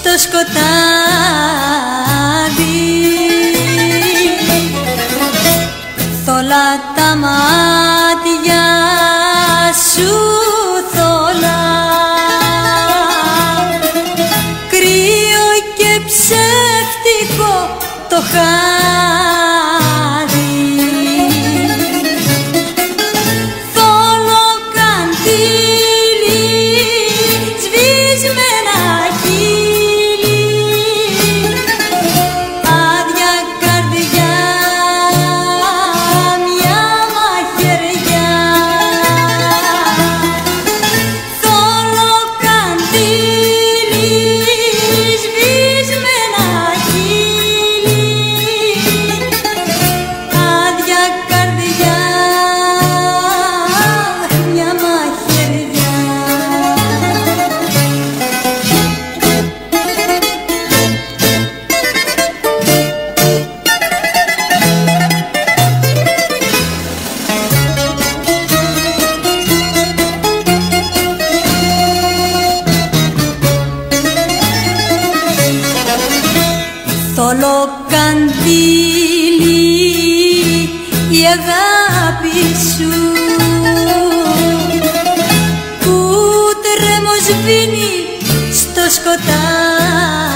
στο σκοτάδι. Θολά τα μάτια σου, θολά, κρύο και ψεύτικο το χάδι. Θόλο καντήλι, σβησμένα χείλη, άδεια καρδιά, μια μαχαιριά. Θόλο καντήλι, σβησμένα χείλη, άδεια καρδιά, μια μαχαιριά. Θολό καντήλι, η αγάπη σου, που τρέμος σβήνει στο σκοτάδι.